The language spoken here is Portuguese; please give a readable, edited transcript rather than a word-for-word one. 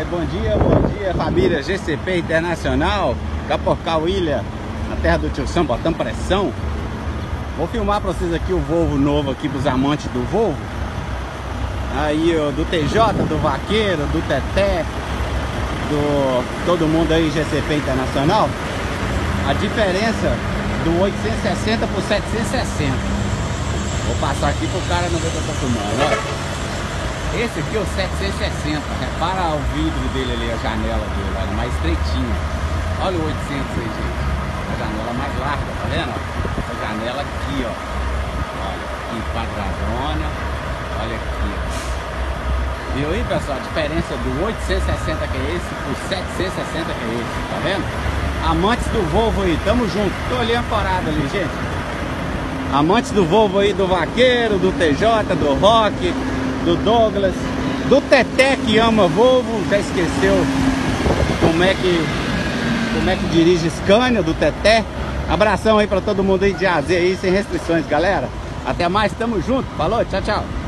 Bom dia família GCP Internacional, Capocal Ilha, na terra do tio Sam, botando pressão. Vou filmar pra vocês aqui o Volvo novo aqui pros amantes do Volvo. Aí do TJ, do Vaqueiro, do Teté, do todo mundo aí GCP Internacional. A diferença do 860 por 760. Vou passar aqui pro cara não ver que eu tô filmando, ó. Esse aqui é o 760, repara o vidro dele ali, a janela dele, olha, mais estreitinha. Olha o 800 aí, gente. A janela mais larga, tá vendo? Essa janela aqui, ó. Olha, aqui quadradona. Olha aqui, ó. Viu aí, pessoal? A diferença do 860 que é esse pro 760 que é esse, tá vendo? Amantes do Volvo aí, tamo junto. Tô ali ancorado ali, gente. Amantes do Volvo aí, do Vaqueiro, do TJ, do Rock, do Douglas, do Teté que ama Volvo, já esqueceu como é que dirige Scania, do Teté. Abração aí pra todo mundo aí de AZ aí, sem restrições, galera. Até mais, tamo junto, falou, tchau, tchau.